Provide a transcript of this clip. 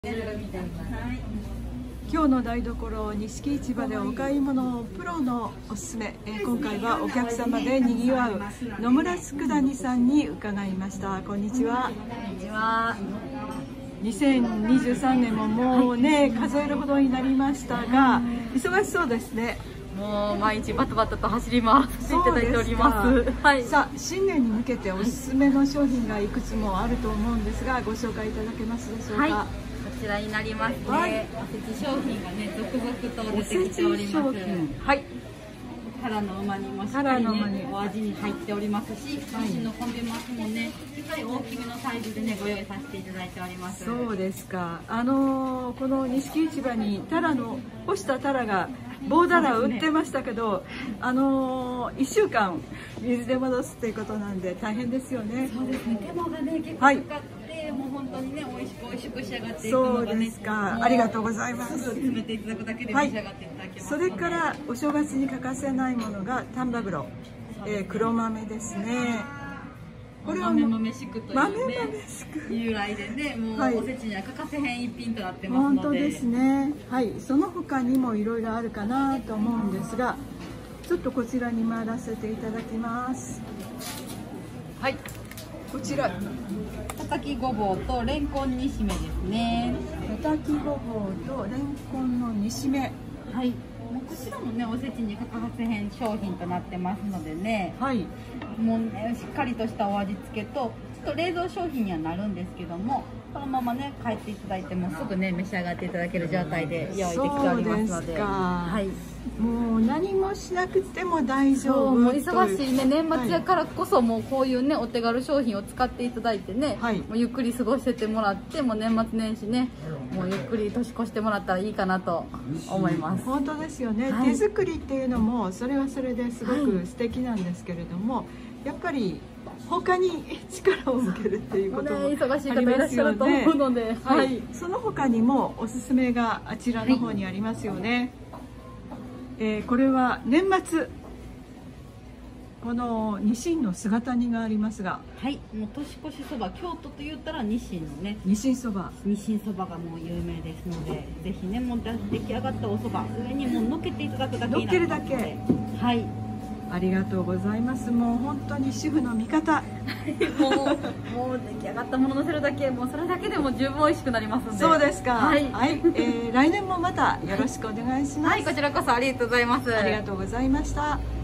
今日の台所錦市場でお買い物プロのおすすめ、今回はお客様でにぎわう野村佃煮さんに伺いました。こんにちは。 こんにちは。 2023年ももうね、数えるほどになりましたが、忙しそうですね。 もう毎日バタバタと走り回っていただいております。はい。 さあ、新年に向けておすすめの商品がいくつもあると思うんですが、ご紹介いただけますでしょうか。 はい、こちらになりますね。はい、おせち商品がね、続々と出てきております。はい。タラの旨煮もしっかりね、お味に入っておりますし、私のコンビマスもね、しっかり大きめのサイズでね、ご用意させていただいております。 そうですか。この錦市場にタラの干したタラが棒タラ売ってましたけど、1週間水で戻すっていうことなんで大変ですよね。 そうですね。手間がね結構かかって、もう本当にね美味しく仕上がっていくのがね。 そうですか。ありがとうございます。 すぐ詰めていただくだけで召し上がっていただけます。 それからお正月に欠かせないものが丹波黒、黒豆ですね。 これは豆豆しくというね由来でね、もうおせちには欠かせへん一品となってますので。 本当ですね。はい、その他にもいろいろあるかなと思うんですが、ちょっとこちらに回らせていただきます。はい、こちら叩きごぼうとレンコン煮しめですね。 叩きごぼうとレンコンの煮しめ。 はい。もうこちらもねおせちに欠かせへん商品となってますのでね。はい。もうねしっかりとしたお味付けと、ちょっと冷蔵商品にはなるんですけども、このままね帰っていただいてもすぐね召し上がっていただける状態で用意できておりますので。はい。 もう何もしなくても大丈夫。 もう忙しいね年末やからこそ、もうこういうねお手軽商品を使っていただいてね、もうゆっくり過ごしててもらって、もう年末年始ねもうゆっくり年越してもらったらいいかなと思います。 本当ですよね。手作りっていうのもそれはそれですごく素敵なんですけれども、やっぱり他に力を向けるっていうこともありますよね。 忙しい方いらっしゃると思うので、 はい。その他にもおすすめがあちらの方にありますよね。これは年末、このニシンの姿煮がありますが、 はい、もう年越しそば、京都と言ったらニシンのね、 ニシンそばがもう有名ですので、ぜひねもう出来上がったおそば上にもうのっけていただくだけになりますので、はい。 ありがとうございます。もう本当に主婦の味方。 もう出来上がったもののせるだけ、もうそれだけでも十分美味しくなりますので。 そうですか。はい。来年もまたよろしくお願いします。 はい、こちらこそありがとうございます。 ありがとうございました。